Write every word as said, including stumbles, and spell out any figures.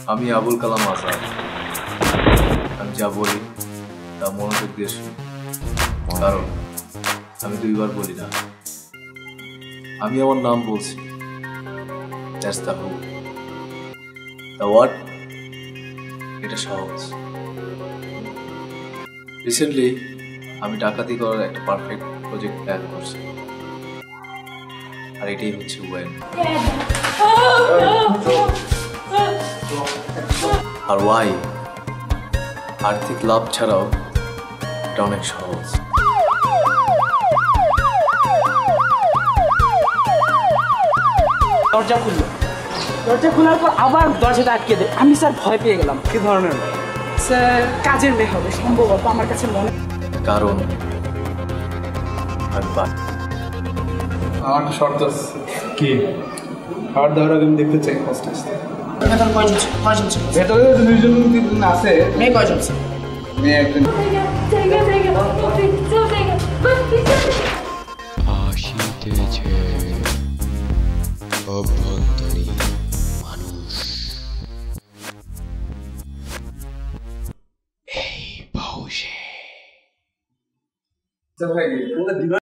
আমি আবুল কালাম আজাদ। আমি যা বলি তা মনোযোগ দিয়ে শুনি, কারণ আমি দুইবার বলি না। আমি আমার নাম বলছি, that's the who. The what এটা সহজ। রিসেন্টলি আমি ডাকাতি করার একটা পারফেক্ট প্রজেক্ট প্ল্যান করছি, আর এটাই হচ্ছে ওয়েন। আর ওয়াই আর্থিক লাভ ছাড়াও এটা অনেক সহজ। দরজা খুললো, দরজা খোলার পর আবার দরজাটা আটকে দেয়। আমি স্যার ভয় পেয়ে গেলাম। কি ধরনের? স্যার কাজের মেয়ে হবে সম্ভবত, আমার কাছে মনে। কারণ আমি পারি। আমার একটা শর্ত আছে। কি? খাবার দাবার আগে আমি দেখতে চাই ফার্স্ট আসতে। ভেতরে কয়জন ছিল? কয়জন ছিল? ভেতরে দুইজন তিনজন আছে। মেয়ে কয়জন ছিল? মেয়ে একজন। আসিতেছে অভ্যন্তরীণ মানুষ, এই বসে।